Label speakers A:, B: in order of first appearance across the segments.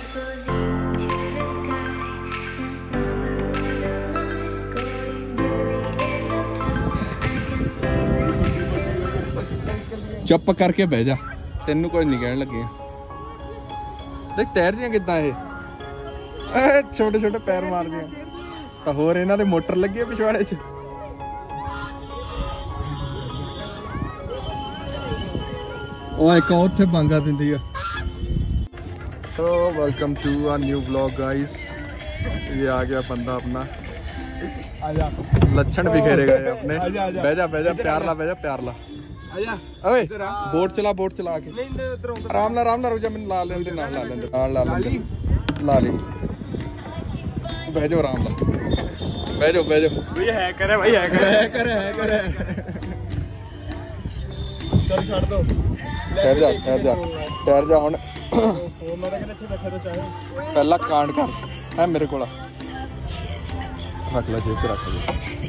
A: चुप करके बह जा, तेनू कुछ नहीं कहने लगे। देख तैर दियां किदां ये, छोटे छोटे पैर मार दियां। तो होर इन्हां दे मोटर लगी है पिछवाड़े च। ਉਹ ਇੱਕ ਉੱਥੇ ਬਾਂਗਾ ਦਿੰਦੀ ਆ। तो welcome to a new vlog guys. ये आ गया बंदा अपना, लक्षण बिखेरे गए अपने। बह जा प्यार ला, बह जा प्यार ला। ओए बोट चला के आराम ला रुक जा, मैंने ला लेंदे ला ली बह जाओ आराम ला, बह जाओ भाई है करे चल छड़ दो। ठहर जा हुण पहला कांड कर है मेरे को रख ला, जेब च रख ला।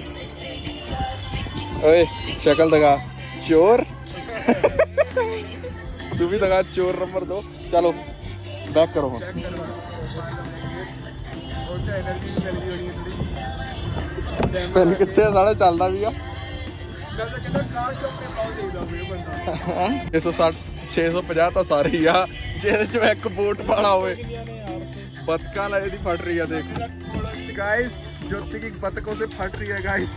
A: ओए शक्ल दिखा चोर तू भी दिखा चोर नंबर 2। चलो बैक करो हम। पेन कितने साढ़े चलता भी आ 650 तो सारे ही आ, जिहदे एक बोट वाला होवे। बतका ला दी फट रही है, देख गाइस, ज्योति की बतकों से फट रही है गाइस।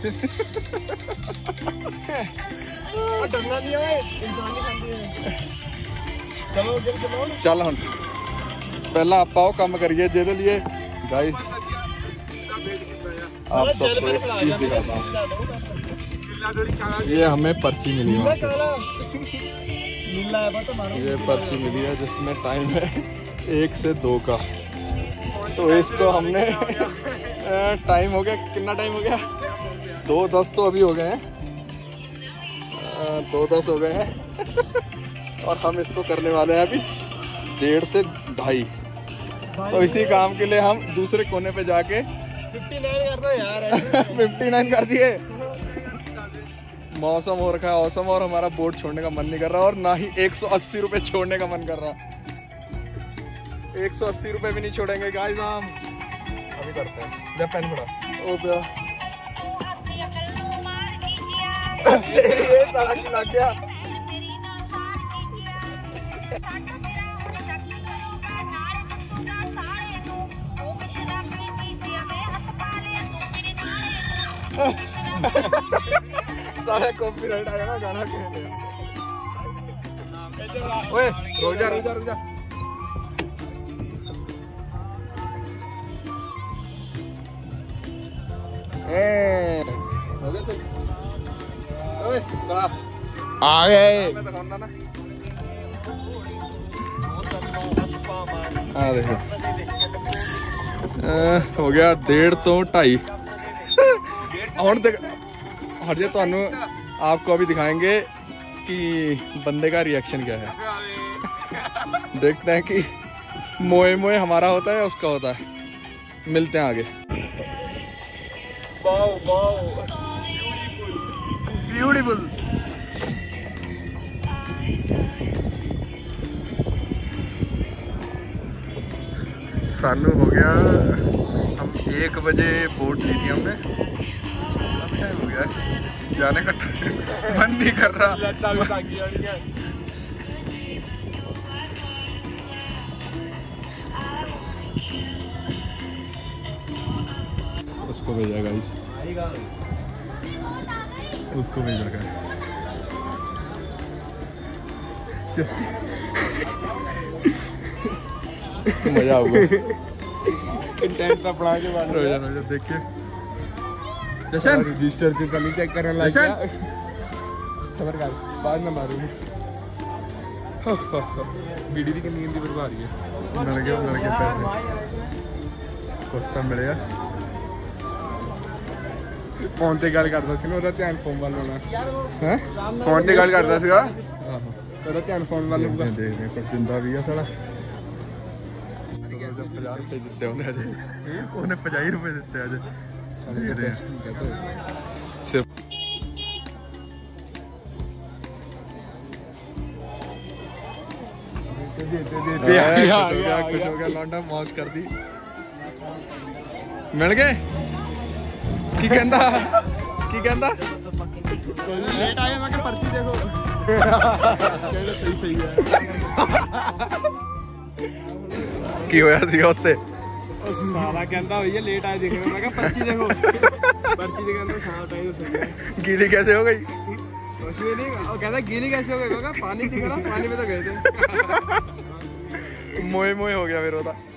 A: चल हम पहला आप काम करिए जिहदे लिए गाइस आप सबको एक चीज दिखाता हूँ। ये हमें पर्ची मिली वहाँ से, ये पर्ची मिली है जिसमें टाइम है 1 से 2 का। तो इसको हमने टाइम हो गया, कितना टाइम हो गया 2:10 तो अभी हो गए हैं, 2:10 हो गए हैं। और हम इसको करने वाले हैं अभी 1:30 से 2:30। तो इसी काम के लिए हम दूसरे कोने पे जाके 59 कर दो यार। 59 कर दिए। मौसम हो रखा है औसम, और हमारा बोट छोड़ने का मन नहीं कर रहा, और ना ही 180 रुपए छोड़ने का मन कर रहा। 180 रुपए भी नहीं छोड़ेंगे गाइस हम। अभी करते हैं, जब पेन पड़ा ओ बया ये साला की लग गया। सारा कॉपीराइट आया ना गाना के। ओए रुक जा आ गए। देखो हो गया 1:30 तो 2:30। और हटे तो आपको अभी दिखाएंगे कि बंदे का रिएक्शन क्या है। देखते हैं कि मोए मोए हमारा होता है या उसका होता है। मिलते हैं आगे। Wow beautiful. सानू हो गया, हम 1 बजे बोट ली थी हमने, हो गया जाने का मन नहीं कर रहा। उसको भेजा गाइस, उसको भेजा गाइस। मजा होगा कंटेंट अपना के बाद देखिए। जशन रजिस्टर की कमी चेक करने लग गया। सबर कर, बाद में मारू। बीड़ी की नींद की बर्बाद है। मिल गया पैसे कुछ तो मिले। फोन से गल करता सी ना, ਉਹਦਾ ਧਿਆਨ ਫੋਨ ਵੱਲ ਹੋਣਾ ਹੈ। ਫੋਨ ਤੇ ਗੱਲ ਕਰਦਾ ਸੀਗਾ, ਉਹਦਾ ਧਿਆਨ ਫੋਨ ਵੱਲ ਹੋਊਗਾ। ਦੇਖਦੇ ਪਰ ਜਿੰਦਾ ਵੀ ਆ ਸਾਲਾ। 50 रुपए ਦਿੱਤੇ ਉਹਨੇ ਅਜੇ, ਉਹਨੇ 50 रुपए ਦਿੱਤੇ ਅਜੇ। सिर्फ
B: देते
A: खुश हो गया लौंडा, मौज कर दी। मिल गए की कहंदा की कहंदा
B: लेट आए मैं क्या पर्ची देखो सही है
A: की होया सीगा उत्ते
B: साला कहता भैया लेट आए देख रहे मैं क्या पर्ची देखो पर्ची देख रहा सारा टाइम सही है।
A: गीली कैसे हो गई?
B: कुछ भी नहीं, वो कहता गीली कैसे हो गई, पानी दिख रहा, पानी में तो गए थे।
A: मोए मोए हो गया फिर होता।